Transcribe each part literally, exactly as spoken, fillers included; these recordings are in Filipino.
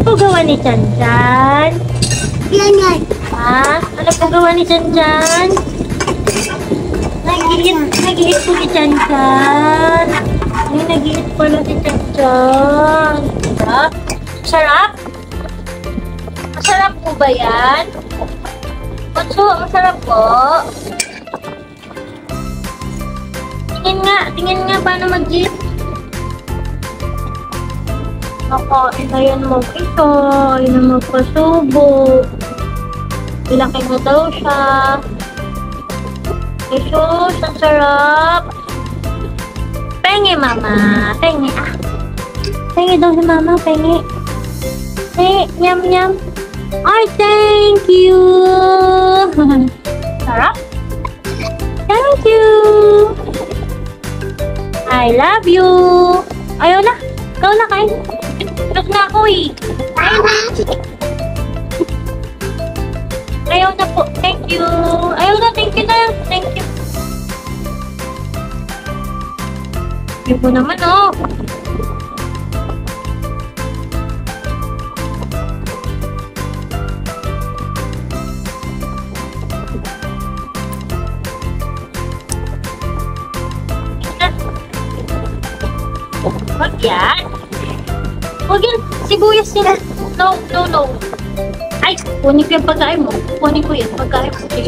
po gawa ni Chan Chan? Yan yan. Ha? Ano po gawa ni Chan Chan? Nag-iit, nag-iit po ni Chan Chan. Ay, nag-iit pala si Chan Chan. Diba? Masarap? Masarap po ba yan? Matso, masarap po. Tingin nga, tingin nga paano mag-eat. Nakain na yan mo ito. Ayun na magpasubo. Ilaki na daw siya. Jesus, ang sarap. Pengi, mama. Pengi, ah. Pengi daw si mama, pengi. Pengi, nyam, nyam. Ay, thank you. Sarap. Thank you. I love you. Ayaw na. Ikaw na, kain. Tulog na ako eh. Ayaw na. Ayaw na po. Thank you. Ayaw na. Thank you na. Thank you. Ayaw po naman, oh. Wag yan. Wag yan. Sibuyas yan. No, no, no. Ay, kunin ko yung pagkain mo. Kunin ko yung pagkain mo. Sige.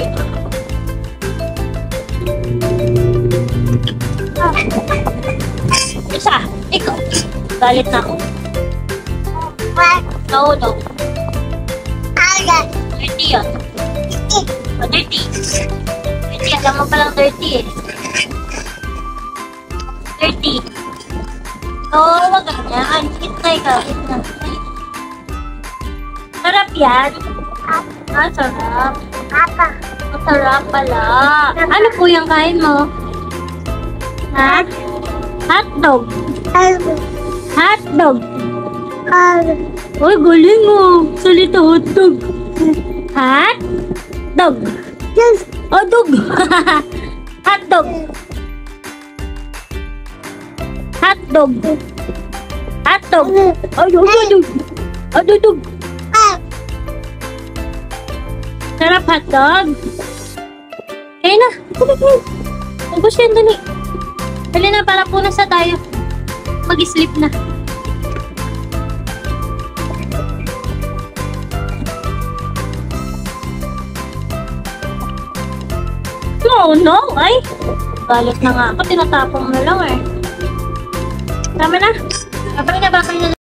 Ah. Isa. Ikaw. Galit na ako. No, no. Dirty yun. Oh, dirty. Dirty. Alam mo palang dirty eh. Dirty. Oo, wag ganyan. Hit na ikaw. Hit na. Sarap yan. Ah, sarap. Apa. Masarap pala. Ano po yung kain mo? Ha? Hotdog. Hotdog. Uy, galing mo. Salita hotdog. Hotdog. Yes. Hotdog. Hotdog. Hotdog. Hotdog. Ay, hotdog. Hotdog. Sarap hotdog. Kaya na. Ubus yan, dali. Dali na, para punas na tayo. Mag-sleep na. No, no. Ay, galit na nga ako. Tinatapong na lang eh. Tama na. Babay na, babay na.